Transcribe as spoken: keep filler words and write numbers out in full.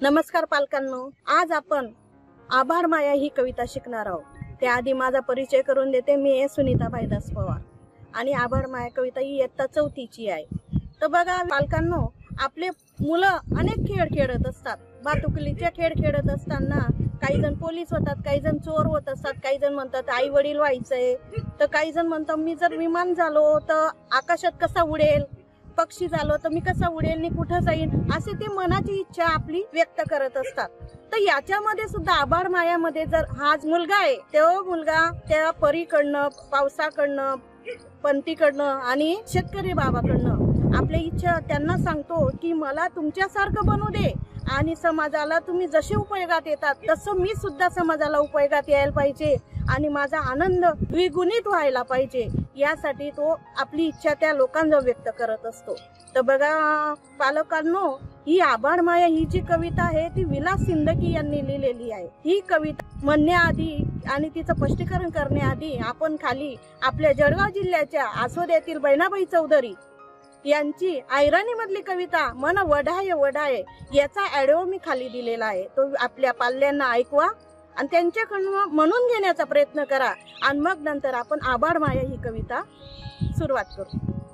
नमस्कार पालकांनो, आज आपण आभार माया ही कविता शिकणार आहोत। त्याआधी माझा परिचय करून देते। मी आहे सुनीता भाईदास पवार आणि आभार माया कविता ही इयत्ता चौथीची आहे। तर बघा पालकांनो, आपले मुलं अनेक खेळ खेळत असतात। भातुकलीचे खेळ खेळत असताना काही जण पोलीस होतात, काही जण चोर होत असतात, काही जण म्हणतात आई वडील व्हायचंय, तर काही जण म्हणतात मी जर विमान झालो तर आकाशात कसा उडेल, पक्षी झालो तर मी कसा उडेल आणि कुठं जाईन, असे ते मनाची इच्छा आपली व्यक्त करत असतात। तर याच्यामध्ये सुद्धा आभार मायामध्ये जर हा मुलगा आहे, तो मुलगा त्या परीकडनं, पावसाकडनं, पंतीकडनं आणि शेतकरी बाबाकडनं आपली इच्छा त्यांना सांगतो की मला तुमच्यासारखं बनू दे आणि समाजाला तुम्ही जसे उपयोगात येतात तसं मी सुद्धा समाजाला उपयोगात यायला पाहिजे आणि माझा आनंद द्विगुणित व्हायला पाहिजे, यासाठी तो आपली इच्छा त्या लोकांजवळ व्यक्त करत असतो। तर बघा पालकांनो, ही आभार माया ही जी कविता आहे ती विलास सिंदगी यांनी लिहिलेली आहे। ही कविता म्हणण्याआधी आणि तिचं स्पष्टीकरण करण्याआधी आपण खाली आपल्या जळगाव जिल्ह्याच्या आसोद येथील बहिणाबाई चौधरी यांची आयराणी मधली कविता मन वढाय वढाय याचा ऑडिओ मी खाली दिलेला आहे, तो आपल्या पाल्यांना ऐकवा आणि त्यांच्याकडून म्हणून घेण्याचा प्रयत्न करा आणि मग नंतर आपण आभार माया ही कविता सुरुवात करू।